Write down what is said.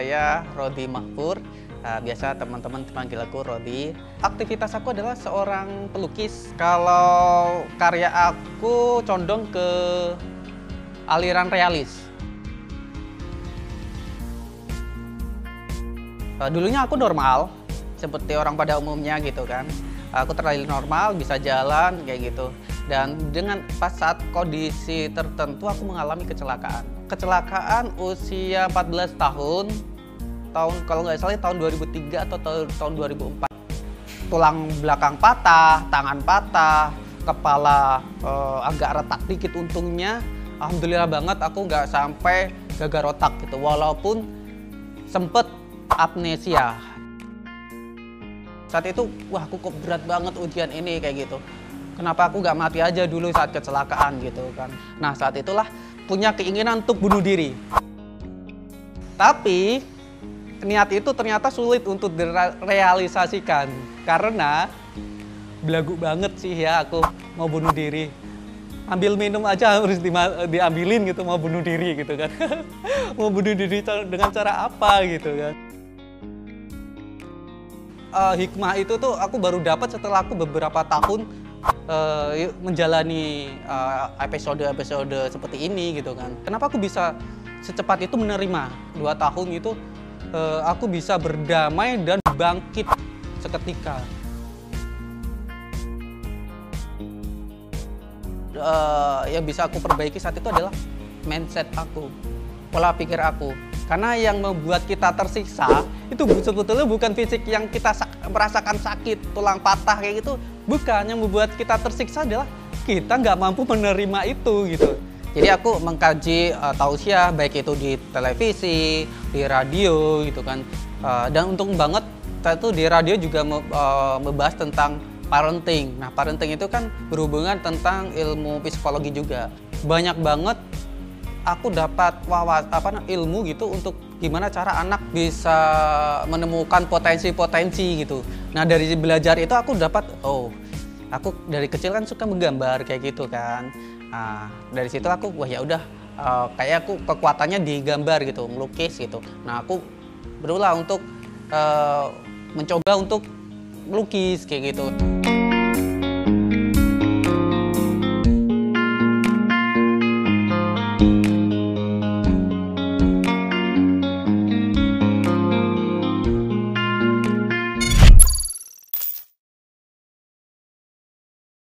saya Rodi Mahpur. Biasa teman-teman panggil aku Rodi. Aktivitas aku adalah seorang pelukis. Kalau karya aku condong ke aliran realis. Dulunya aku normal, seperti orang pada umumnya gitu kan. Aku terlahir normal, bisa jalan kayak gitu. Dan dengan pas saat kondisi tertentu aku mengalami kecelakaan. Kecelakaan usia 14 tahun kalau nggak salah tahun 2003 atau tahun 2004. Tulang belakang patah, tangan patah, kepala agak retak dikit untungnya. Alhamdulillah banget aku nggak sampai gagal otak gitu, walaupun sempet amnesia. Saat itu, wah aku kok berat banget ujian ini kayak gitu. Kenapa aku nggak mati aja dulu saat kecelakaan gitu kan. Nah saat itulah punya keinginan untuk bunuh diri. Tapi niat itu ternyata sulit untuk direalisasikan. Karena belagu banget sih ya aku mau bunuh diri. Ambil minum aja harus diambilin gitu, mau bunuh diri gitu kan. Mau bunuh diri dengan cara apa gitu kan. Hikmah itu tuh aku baru dapat setelah aku beberapa tahun menjalani episode seperti ini gitu kan. Kenapa aku bisa secepat itu menerima 2 tahun itu aku bisa berdamai dan bangkit seketika. Yang bisa aku perbaiki saat itu adalah mindset aku, pola pikir aku. Karena yang membuat kita tersiksa itu sebetulnya bukan fisik yang kita merasakan sakit, tulang patah kayak gitu. Bukan, yang membuat kita tersiksa adalah kita nggak mampu menerima itu gitu. Jadi aku mengkaji tausiah baik itu di televisi, di radio gitu kan. Dan untung banget itu di radio juga membahas tentang parenting. Nah, parenting itu kan berhubungan tentang ilmu psikologi juga. Banyak banget aku dapat ilmu gitu untuk gimana cara anak bisa menemukan potensi-potensi gitu. Nah, dari belajar itu aku dapat aku dari kecil kan suka menggambar kayak gitu kan. Nah, dari situ aku wah ya udah kayak aku kekuatannya di gambar gitu, melukis gitu. Nah, aku berulah untuk mencoba untuk melukis kayak gitu.